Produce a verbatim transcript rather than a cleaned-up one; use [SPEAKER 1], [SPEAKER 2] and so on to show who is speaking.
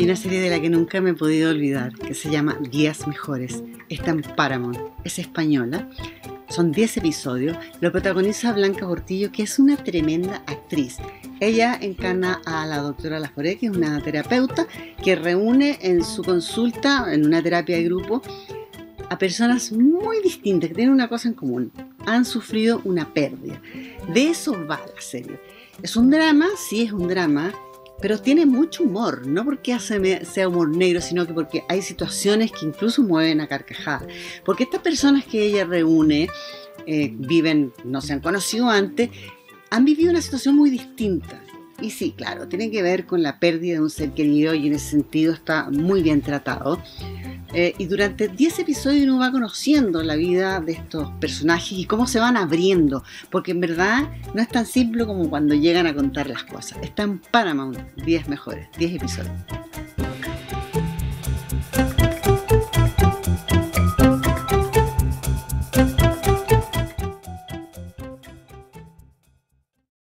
[SPEAKER 1] Hay una serie de la que nunca me he podido olvidar, que se llama Días Mejores. Está en Paramount, es española. Son diez episodios. Lo protagoniza Blanca Portillo, que es una tremenda actriz. Ella encarna a la doctora Laforé, que es una terapeuta que reúne en su consulta, en una terapia de grupo, a personas muy distintas, que tienen una cosa en común. Han sufrido una pérdida. De eso va la serie. Es un drama, sí es un drama, pero tiene mucho humor, no porque sea humor negro, sino que porque hay situaciones que incluso mueven a carcajadas. Porque estas personas que ella reúne, eh, viven, no se han conocido antes, han vivido una situación muy distinta. Y sí, claro, tiene que ver con la pérdida de un ser querido y en ese sentido está muy bien tratado. Eh, y durante diez episodios uno va conociendo la vida de estos personajes y cómo se van abriendo, porque en verdad no es tan simple como cuando llegan a contar las cosas. Está en Paramount, diez mejores, diez episodios.